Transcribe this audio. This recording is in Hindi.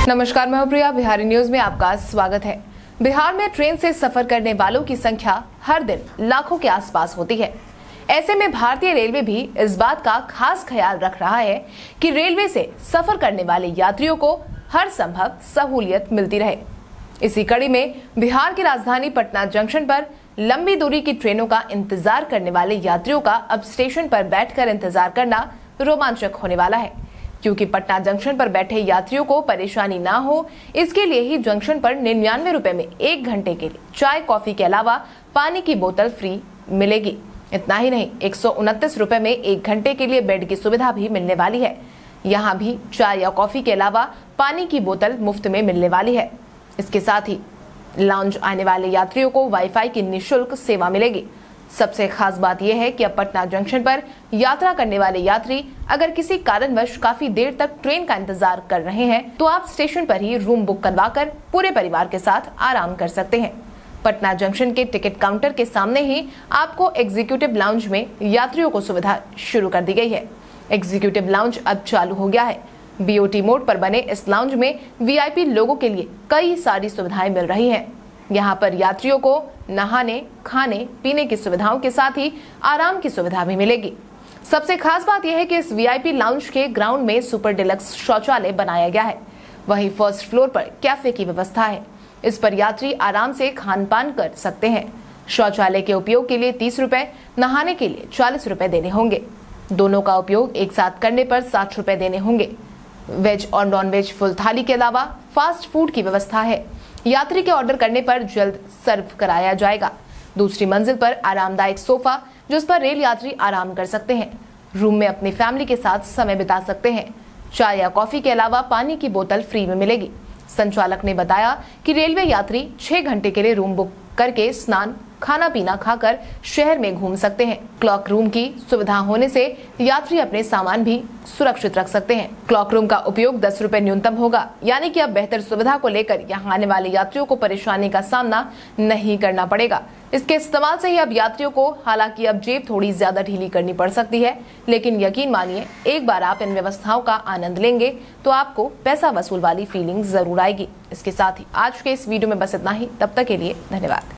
नमस्कार, मैं प्रिया। बिहारी न्यूज में आपका स्वागत है। बिहार में ट्रेन से सफर करने वालों की संख्या हर दिन लाखों के आसपास होती है। ऐसे में भारतीय रेलवे भी इस बात का खास ख्याल रख रहा है कि रेलवे से सफर करने वाले यात्रियों को हर संभव सहूलियत मिलती रहे। इसी कड़ी में बिहार की राजधानी पटना जंक्शन पर लंबी दूरी की ट्रेनों का इंतजार करने वाले यात्रियों का अब स्टेशन पर बैठकर इंतजार करना रोमांचक होने वाला है, क्योंकि पटना जंक्शन पर बैठे यात्रियों को परेशानी ना हो, इसके लिए ही जंक्शन पर 99 रुपए में 1 घंटे के लिए चाय कॉफी के अलावा पानी की बोतल फ्री मिलेगी। इतना ही नहीं, 129 रुपए में 1 घंटे के लिए बेड की सुविधा भी मिलने वाली है। यहाँ भी चाय या कॉफी के अलावा पानी की बोतल मुफ्त में मिलने वाली है। इसके साथ ही लाउंज आने वाले यात्रियों को वाईफाई की निःशुल्क सेवा मिलेगी। सबसे खास बात यह है कि अब पटना जंक्शन पर यात्रा करने वाले यात्री अगर किसी कारणवश काफी देर तक ट्रेन का इंतजार कर रहे हैं तो आप स्टेशन पर ही रूम बुक करवाकर पूरे परिवार के साथ आराम कर सकते हैं। पटना जंक्शन के टिकट काउंटर के सामने ही आपको एग्जीक्यूटिव लाउंज में यात्रियों को सुविधा शुरू कर दी गई है। एग्जीक्यूटिव लाउंज अब चालू हो गया है। बीओटी मोड पर बने इस लाउंज में वीआईपी लोगों के लिए कई सारी सुविधाएं मिल रही हैं। यहाँ पर यात्रियों को नहाने, खाने, पीने की सुविधाओं के साथ ही आराम की सुविधा भी मिलेगी। सबसे खास बात यह है कि इस वीआईपी लाउंज के ग्राउंड में सुपर डिलक्स शौचालय बनाया गया है। वहीं फर्स्ट फ्लोर पर कैफे की व्यवस्था है। इस पर यात्री आराम से खान पान कर सकते हैं। शौचालय के उपयोग के लिए 30 रुपए, नहाने के लिए 40 रुपए देने होंगे। दोनों का उपयोग एक साथ करने पर 60 रुपए देने होंगे। वेज और नॉन वेज फुल थाली के अलावा फास्ट फूड की व्यवस्था है। यात्री के ऑर्डर करने पर जल्द सर्व कराया जाएगा। दूसरी मंजिल पर आरामदायक सोफा, जिस पर रेल यात्री आराम कर सकते हैं। रूम में अपनी फैमिली के साथ समय बिता सकते हैं। चाय या कॉफी के अलावा पानी की बोतल फ्री में मिलेगी। संचालक ने बताया कि रेलवे यात्री 6 घंटे के लिए रूम बुक करके स्नान, खाना पीना खाकर शहर में घूम सकते हैं। क्लॉक रूम की सुविधा होने से यात्री अपने सामान भी सुरक्षित रख सकते हैं। क्लॉक रूम का उपयोग 10 रुपए न्यूनतम होगा, यानी कि अब बेहतर सुविधा को लेकर यहाँ आने वाले यात्रियों को परेशानी का सामना नहीं करना पड़ेगा। इसके इस्तेमाल से ही अब यात्रियों को, हालांकि अब जेब थोड़ी ज्यादा ढीली करनी पड़ सकती है, लेकिन यकीन मानिए एक बार आप इन व्यवस्थाओं का आनंद लेंगे तो आपको पैसा वसूल वाली फीलिंग जरूर आएगी। इसके साथ ही आज के इस वीडियो में बस इतना ही। तब तक के लिए धन्यवाद।